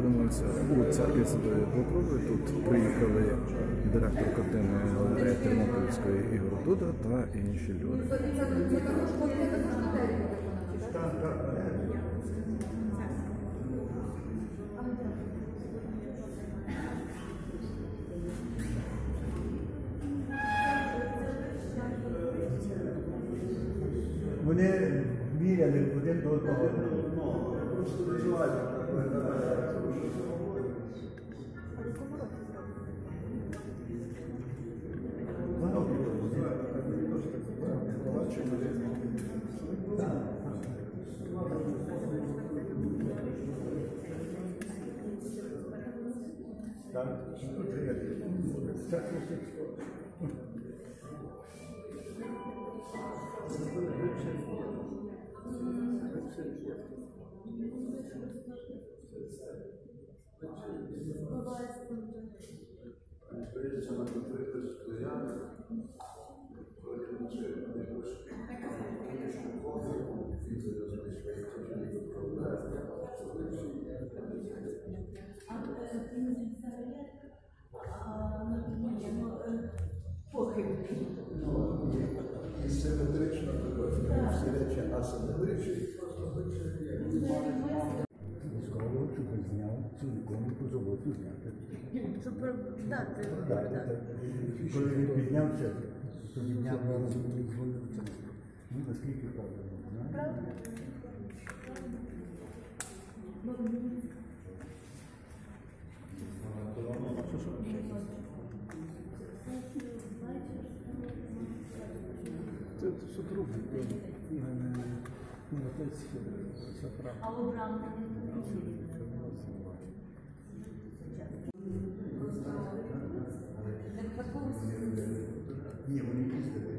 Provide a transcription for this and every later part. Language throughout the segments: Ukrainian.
знаходимося у церкві Святої Покрови. Тут приїхали директор картинної галереї Тернопільської Ігор Дуда та інші люди. Вони міряли один до одного. Симетрично, всі речі асиметричні. Скоро, щоб зняв цю ікону золоту зняти. Щоб дати. Коли він піднявся, то підняв наскільки правильно. Правда? Це супруги. Отець Сафран. А обрав Ні, вони їздили.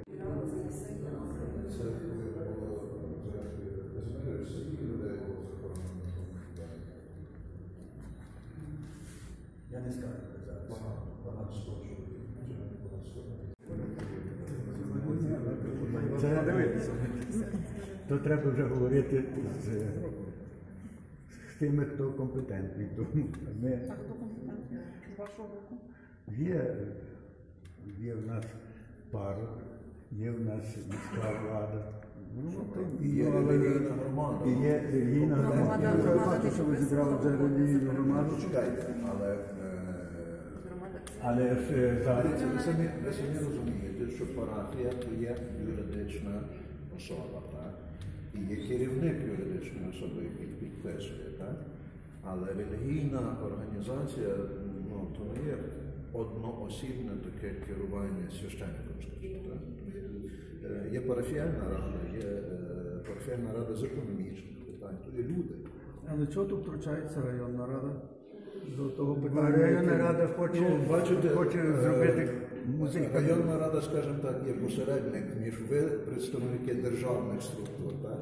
Я не скажу зараз. Це дивитися. То треба вже говорити з тими, хто компетентний. А хто компетентний? З вашого боку? Є в нас парок, є в нас міська влада. І є релігійна громада. І є релігійна громада. Я бачу, що ви зібрали вже релігійну громаду. Чекайте, Але зараз ви самі розумієте, що парафія – є юридична особа, так? І є керівник юридичної особи, який підписує, так? Але релігійна організація, то не є одноосібне таке керування священником, скажімо, так? Є парафіальна рада з економічних питань, то є люди. Але чого тут втручається районна рада? До того питання. районна рада хоче зробити музей. Районна рада, скажімо так, є посередник між ви, представники державних структур, так?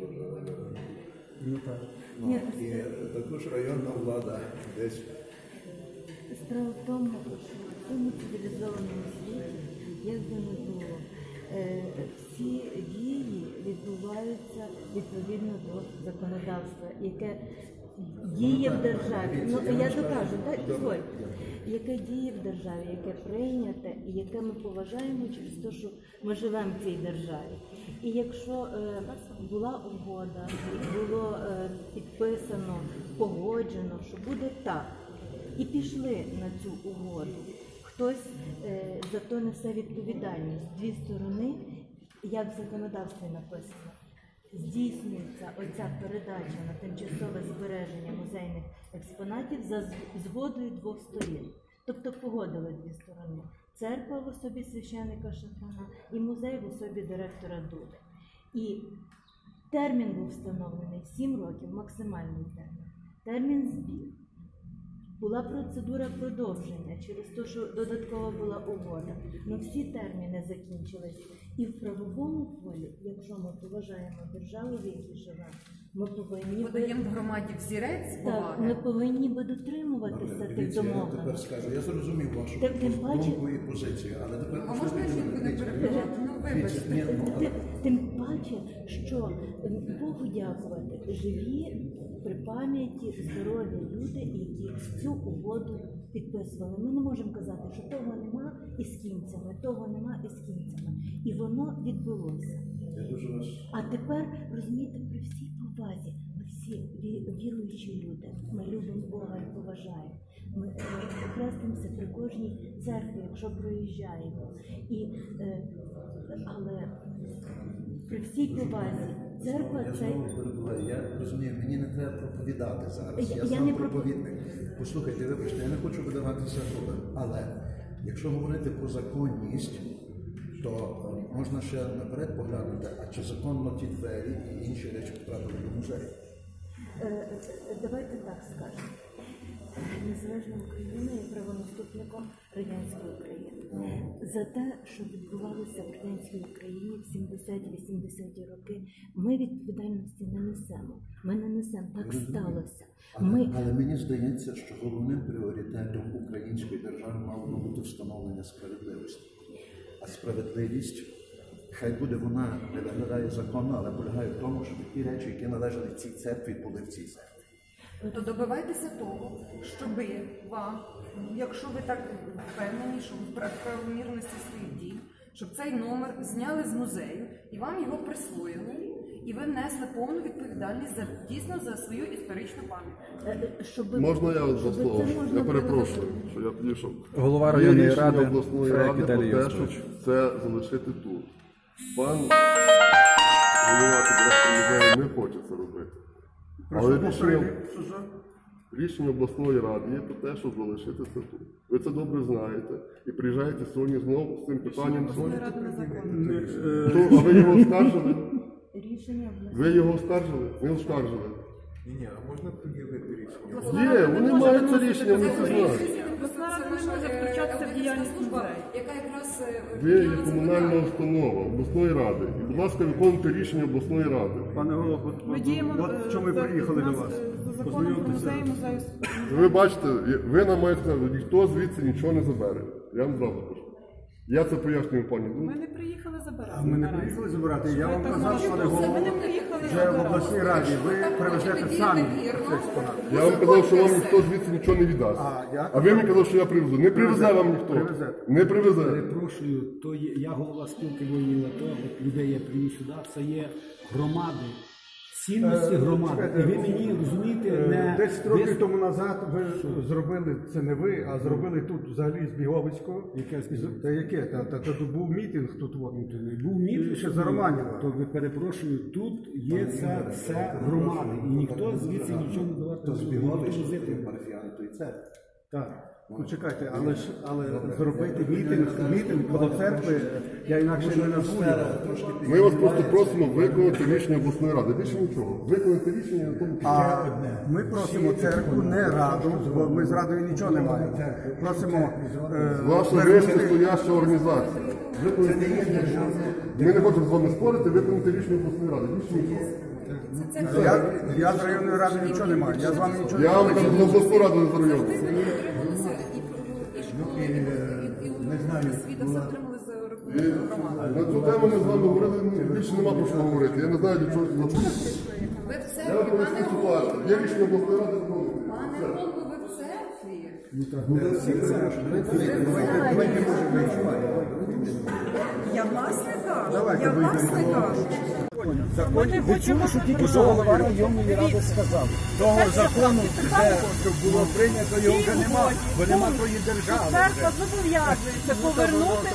Ну так. І також районна влада десь. Справа в тому, що в цьому цивілізованому світі, як би не було, всі дії відбуваються відповідно до законодавства, яке діє в державі. Ну, я докажу, так, дозвольте. Яке діє в державі, яке прийняте і яке ми поважаємо через те, що ми живемо в цій державі. І якщо була угода, було підписано, погоджено, що буде так, і пішли на цю угоду, хтось за то несе відповідальність. Дві сторони, як в законодавстві написано, здійснюється оця передача на тимчасове збереження музейних експонатів за згодою двох сторін. Тобто погодили дві сторони. Церква в особі священника Шафрана і музей в особі директора Дуди. І термін був встановлений 7 років, максимальний термін. Термін збір. Була процедура продовження через те, що додаткова була угода. Но всі терміни закінчились. І в правовому полі, якщо ми поважаємо державу, в якій живемо, ми повинні подаємо громаді взірець поваги. ми повинні дотримуватися тих Я домовленостей. тепер скажу, я зрозумів вашу Тим паче- думку і позицію, але тепер А можна жінку не перебивати? Ну, вибачте. Тим паче, що Богу дякувати, живі при пам'яті здорові люди, які цю угоду підписували. Ми не можемо казати, що того нема із кінцями, того нема із кінцями. І воно відбулося. А тепер, розумієте, при всій повазі, ми всі віруючі люди, ми любимо Бога і поважаємо. Ми хрестимося при кожній церкві, якщо проїжджаємо. Але при всій повазі церква це... Я розумію, мені не треба проповідати зараз. Я Я сам не проповідник. Послухайте, вибачте, я не хочу видаватися грубим, але якщо говорити про законність, то можна ще наперед поглянути, а чи законно ті двері і інші речі потрапили до музею. Давайте так скажемо. Незалежна Україна є правонаступником радянської України. За те, що відбувалося в радянській Україні в 70-80-ті роки, ми відповідальності не несемо. Ми не несемо. Так сталося. Але мені здається, що головним пріоритетом української держави мало бути встановлення справедливості. А справедливість, хай буде вона не виглядає законно, але полягає в тому, щоб ті речі, які належали цій церкві, були в цій церкві. То добивайтеся того, щоби вам, якщо ви так впевнені, що в правомірності своїх дій, щоб цей номер зняли з музею і вам його присвоїли, і ви внесли повну відповідальність дійсно за свою історичну пам'ять. Можна я за слово? Я перепрошую, що я підійшов. Голова районної ради Є рішення обласної Фрек ради Віталій про те, щоб Йосипович. це залишити тут. Пан голова директор музею не хоче це робити. Але рішення обласної ради є про те, щоб залишити це тут. Ви це добре знаєте. І приїжджаєте сьогодні знову з цим питанням. А ви його оскаржили? Ви його оскаржили? Не оскаржили. Ні, а можна пред'явити рішення? Є, вони мають це рішення, вони це знають. Втручатися в діяльність музею, яка якраз... Ви є комунальна установа обласної ради. І, будь ласка, виконуйте рішення обласної ради. Пане голово, от чому ми приїхали до вас. Познайомтеся. Ви бачите, ви нам маєте сказати, ніхто звідси нічого не забере. Я вам зразу кажу. Я це пояснюю пані. Ми не приїхали забирати. А ми не приїхали забирати. Я вам казав, пане голово, вже в обласній раді. Ви привезете самі цей експонат. Я вам казав, що вам ніхто звідси нічого не віддасть. А ви мені казали, що я привезу. Не привезе вам ніхто. Не привезе. Перепрошую, то є, я голова спілки воїнів АТО, от людей я привів сюди, це є громади, цінності громади. І ви мені, розумієте, не... 10 років тому назад ви зробили, це не ви, а зробили тут взагалі з Біговицького. Та яке? Та був мітинг тут. Був мітинг, ще за Романєва. То ви перепрошую, тут є це все громади. І ніхто звідси нічого не давати. То з Біговича, парафіяни тої церкви. Так. Ну чекайте, але зробити мітинг коло церкви, я інакше не назву. Ми вас просто просимо виконати рішення обласної ради. Більше нічого. Виконати рішення на тому. А ми просимо церкву, не раду, бо ми з радою нічого не маємо. Просимо Ваша вищестояща організація. Виконати рішення. Ми не хочемо з вами спорити, виконати рішення обласної ради. Більше нічого. Я з районної ради нічого не маю. Я з вами нічого не Я вам кажу, на обласну раду не з району. Не знаю, На цю тему ми з вами говорили, більше нема про що говорити. Я не знаю, для чого це було. Ви в Я церкві, поясню пане ситуацію. голову. Є рішення обласної ради знову. Пане голову, ви в церкві. Я власне кажу. Ви чули, що тільки що голова районної ради сказав? Того закону, що було прийнято, його вже нема, бо нема тої держави. Церква зобов'язується повернути.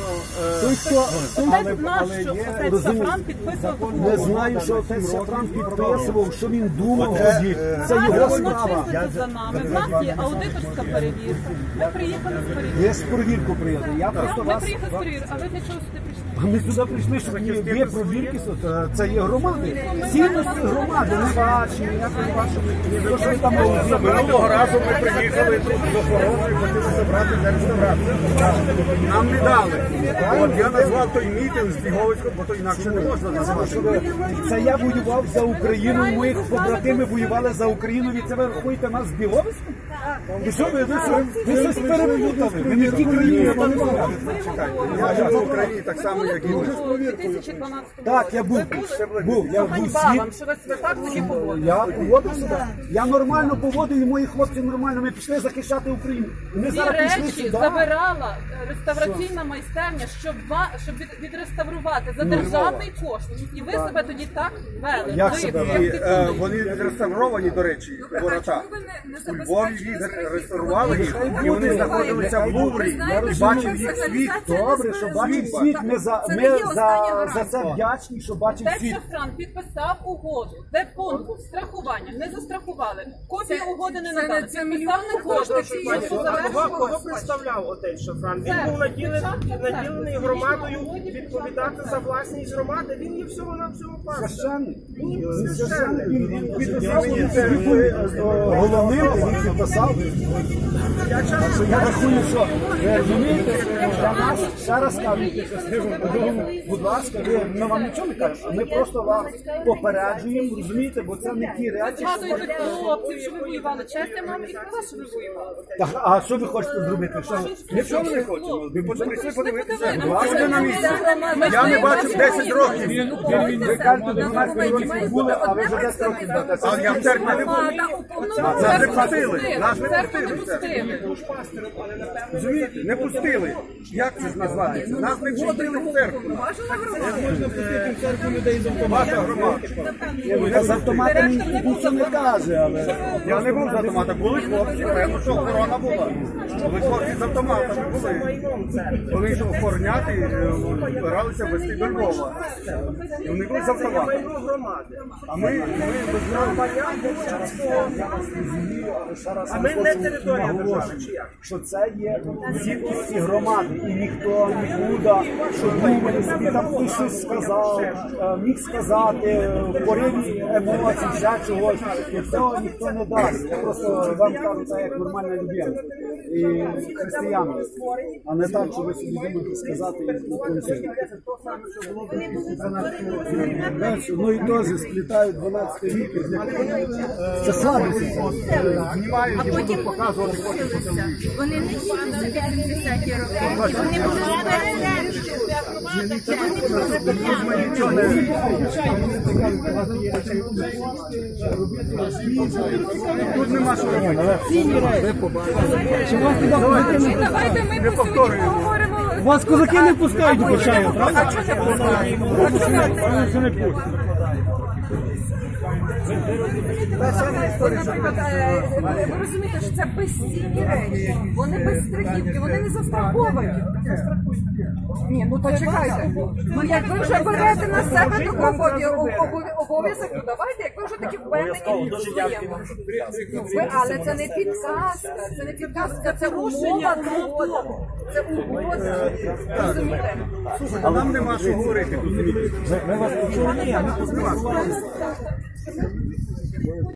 Отець Сафран підписував. Не знаю, що отець Сафран підписував, що він думав. Це його справа. За нами. В нас є аудиторська перевірка. Ми приїхали з перевірки. Ви з перевірку приїхали. Я просто Ми вас... приїхали з перевірки. А ви для чого сюди прийшли? А ми сюди прийшли, щоб є провірки. Це є громади. Цінності громади, не ваші, ніякої вашої. То, що ви там робите. Минулого разу ми приїхали тут з охороною, хотіли забрати для реставрації. Нам не дали. От я назвав той мітинг з Біговицького, бо то інакше не можна назвати. Це я воював за Україну, мої побратими воювали за Україну, і це ви рахуєте нас з Біговицьком? Ви що, ви щось переплутали? Ви не в тій країні, Я в Україні так само були які тут вже у 2012 році? Так, я був. Був. Я був Ганьба світ. вам, що ви себе так тоді поводили. Я поводив себе. Я нормально поводив, і мої хлопці нормально. Ми пішли захищати Україну. Ми Ці зараз пішли речі сюди. забирала реставраційна майстерня, щоб відреставрувати за державний кошт. І ви себе тоді так вели. Як Ви, себе як вели? депутат. Вони відреставровані, до речі, ворота. У Львові їх реставрували їх, і вони знаходилися в Луврі. І бачив їх світ. Добре, що бачив світ. Ми за це вдячні, що бачив Те, світ. що Франк підписав угоду, де пункт був страхування, не застрахували. Копію угоди не надали. Підписав угоду. Кого представляв отець Шафран? Він був наділений громадою відповідати за власність громади. Він є всього на всьому пастор. Священник. Ні, Він священник. Він підписав, він був головним, він підписав. Я рахую, що ви розумієте, для нас, ще раз кажу, будь ласка, ми вам нічого не кажемо, ми просто вас попереджуємо, розумієте, бо це не ті речі, що... Згадуйте хлопців, що ви воювали. Чесно, вам і сказала, що ви воювали. Так, а що ви хочете зробити? Що? Нічого не хочемо. Ви прийшли подивитися. Нам Бачите на місці. Я не бачив 10 років. Ви кажете, 12 років були, а ви вже 10 років будете. А я в церкві не був. Нас не пустили. Нас не пустили в церкву. Розумієте? Не пустили. Як це ж називається? Нас не пустили в церкву. Можна пустити в церкву людей з автоматом. Ваша громада. З автоматами нічого не каже, але... Я не був з автоматом. Були хлопці, певно, що охорона була. Були хлопці з автоматами були. Вони йшли охороняти, збиралися вести до Львова. І вони були з автоматом. А ми А ми не територія держави, чи як? що це є звідки громади, і ніхто нікуди, що думає, собі там хтось щось сказав, міг сказати, в пориві емоцій, ще чогось, і цього ніхто не дасть. Я просто вам кажу, це як нормальна людина і християни, а не так, що ви собі думаєте сказати і спілкуєтеся. Ну і теж сплітають 12 рік. Це слабість. А потім показувати. Вони не їли за 80 років. Вони були тут нема що робити. Давайте ми поговоримо. Вас козаки не пускають до чаю, правда? Наприклад, ви розумієте, що це безцінні речі, вони без страхівки, вони не застраховані. Ні, ну почекайте. Ну як ви вже берете на себе таку обов'язок, то давайте, як ви вже такі впевнені в своєму. Але це не підказка, це умова договору. Це угода. Розумієте? А нам нема що говорити. Ми вас почули, ні, ми поспілкувалися.